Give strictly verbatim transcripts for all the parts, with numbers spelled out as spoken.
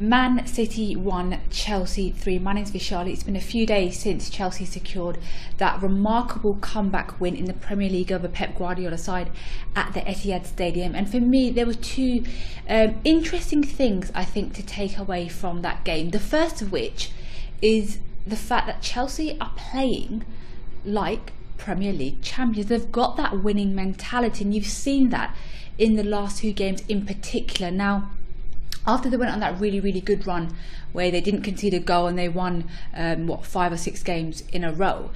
Man City won, Chelsea three. My name's Vishali. It's been a few days since Chelsea secured that remarkable comeback win in the Premier League over Pep Guardiola side at the Etihad Stadium. And for me, there were two um, interesting things I think to take away from that game. The first of which is the fact that Chelsea are playing like Premier League champions. They've got that winning mentality, and you've seen that in the last two games in particular. Now, after they went on that really, really good run where they didn't concede a goal and they won, um, what, five or six games in a row,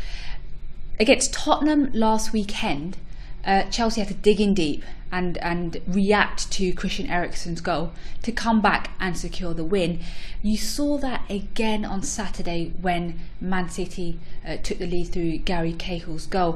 against Tottenham last weekend, uh, Chelsea had to dig in deep and, and react to Christian Eriksen's goal to come back and secure the win. You saw that again on Saturday when Man City uh, took the lead through Gary Cahill's goal.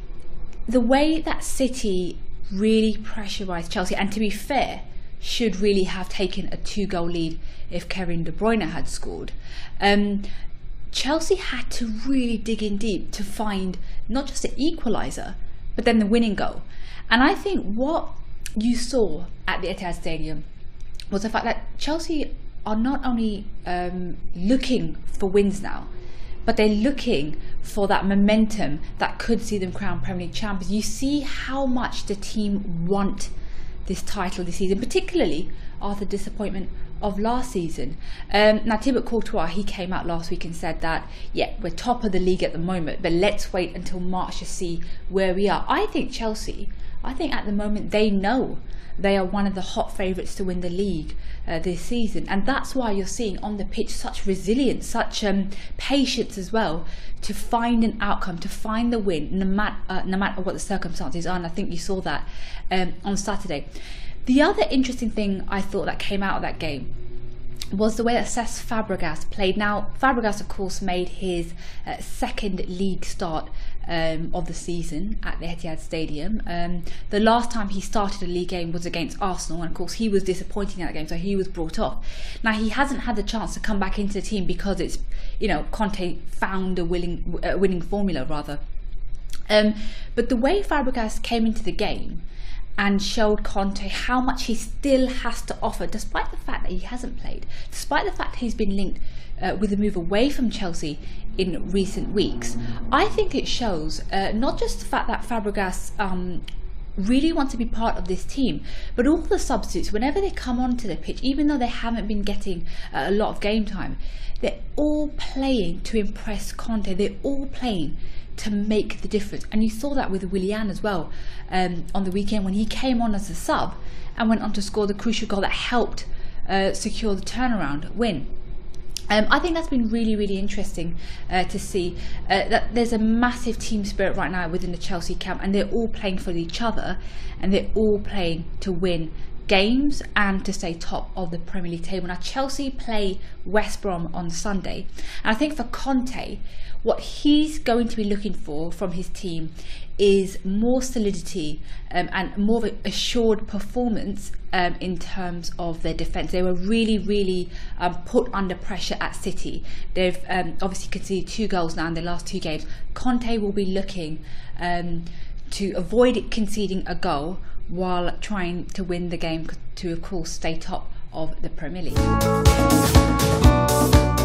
The way that City really pressurised Chelsea, and to be fair, should really have taken a two-goal lead if Kevin De Bruyne had scored. Um, Chelsea had to really dig in deep to find not just the equaliser, but then the winning goal. And I think what you saw at the Etihad Stadium was the fact that Chelsea are not only um, looking for wins now, but they're looking for that momentum that could see them crowned Premier League champions. You see how much the team want this title this season, particularly after the disappointment of last season. Um, now, Thibaut Courtois, he came out last week and said that, yeah, we're top of the league at the moment, but let's wait until March to see where we are. I think Chelsea, I think at the moment they know they are one of the hot favourites to win the league uh, this season, and that's why you're seeing on the pitch such resilience, such um, patience as well, to find an outcome, to find the win, no matter uh, no matter what the circumstances are. And I think you saw that um, on Saturday. The other interesting thing I thought that came out of that game was the way that Cesc Fabregas played. Now, Fabregas, of course, made his uh, second league start um, of the season at the Etihad Stadium. Um, the last time he started a league game was against Arsenal, and of course he was disappointing in that game, so he was brought off. Now, he hasn't had the chance to come back into the team because it's, you know, Conte found a willing, uh, winning formula rather. Um, but the way Fabregas came into the game and showed Conte how much he still has to offer, despite the fact that he hasn't played, despite the fact he's been linked uh, with a move away from Chelsea in recent weeks. I think it shows uh, not just the fact that Fabregas um, really wants to be part of this team, but all the substitutes, whenever they come onto the pitch, even though they haven't been getting uh, a lot of game time, they're all playing to impress Conte. They're all playing to make the difference, and you saw that with Willian as well um, on the weekend when he came on as a sub and went on to score the crucial goal that helped uh, secure the turnaround win. Um, I think that's been really, really interesting uh, to see uh, that there's a massive team spirit right now within the Chelsea camp, and they're all playing for each other, and they're all playing to win games and to stay top of the Premier League table. Now, Chelsea play West Brom on Sunday, and I think for Conte, what he's going to be looking for from his team is more solidity um, and more of an assured performance um, in terms of their defence. They were really, really um, put under pressure at City. They've um, obviously conceded two goals now in their last two games. Conte will be looking um, to avoid conceding a goal while trying to win the game to, of course, stay top of the Premier League.